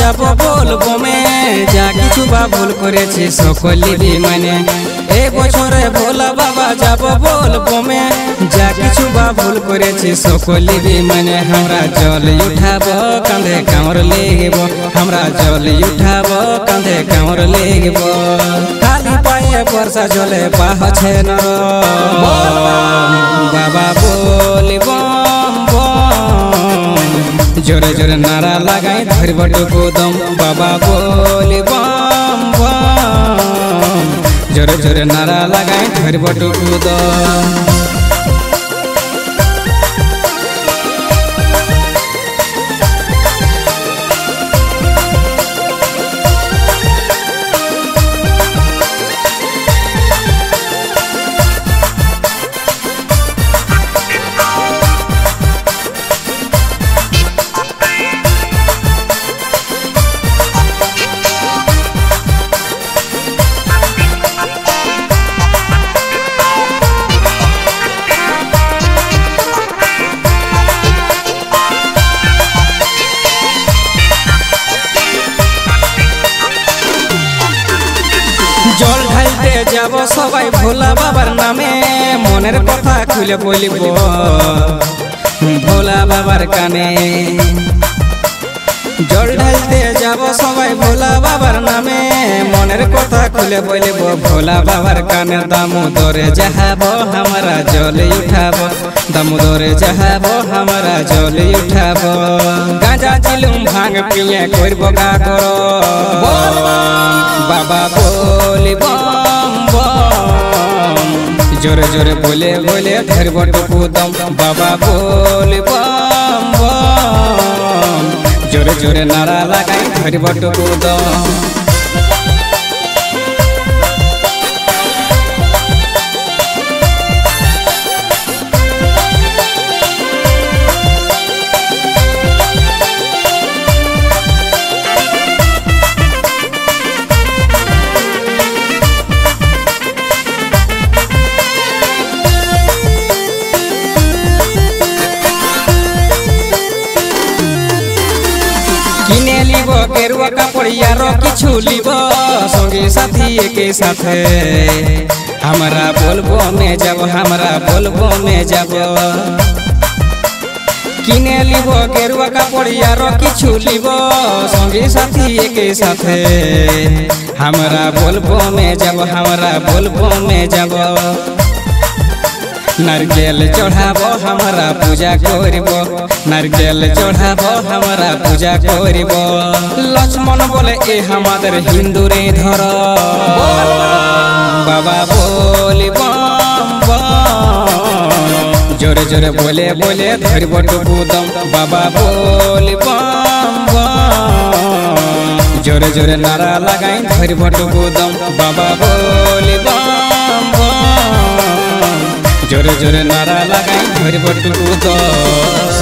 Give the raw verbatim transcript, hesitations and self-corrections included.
যাব বলবো মে যা কিছু বা ভুল করেছি সকলে মানে এ বছরে ভোলা বাবা যাব বলবো মে যা কিছু বা ভুল করেছি সকলে মানে हमरा জল উঠাবো কাঁধে কামর লেগব हमरा জল উঠাবো কাঁধে কামর লেগব খালি পায়ে বর্ষা জলে পাহছে ন বাবা বলিব जोरे जोरे नारा लगाई धरब डुबुदम बाबा बोली बम बम जोरे जोरे नारा लगाई धरब डुबुदम জল ঢালতে যাব সবাই ভোলা বাবার নামে মনের কথা খুলে বলিব ভোলা বাবার কানে জল ঢালতে যাব সবাই ভোলা বাবার নামে মনের কথা খুলে বলিব ভোলা বাবার কানে দামোদরে যাহাব हमरा জল উঠাব দামোদরে যাহাব हमरा জল উঠাব গাঁজা চিলুম ভাঙ পিয়ে করব গা করো बाबा बोली बम बम जोरे जोरे बोले बोले धरब डुबुदम बाबा बोली बम बम जोरे जोरे नारा लगाई धरब डुबुदम किने लिब गेरुआ कपड़िया रो किछु लिब संगे साथी के साथे हमरा बोलबो में जब हमरा बोलबो में जब किने लिब गेरुआ कपड़िया रो किछु लिब संगे साथी के साथे हमरा बोलबो में जब हमरा बोलबो में जब नारकेल चढ़ाबो हमरा पूजा करिबो नारकेल चढ़ाबो हमरा पूजा करिबो लक्ष्मण बोले ए हमार हिंदू रे धर बाबा बोली बम बम जोरे जोरे बोले बोले धरब डुबुदम बाबा बोली बम बम जोरे जोरे नारा लगाई धरब डुबुदम बाबा बोली बम बम जोरे जोरे नारा लगाई धरब डुबुदम।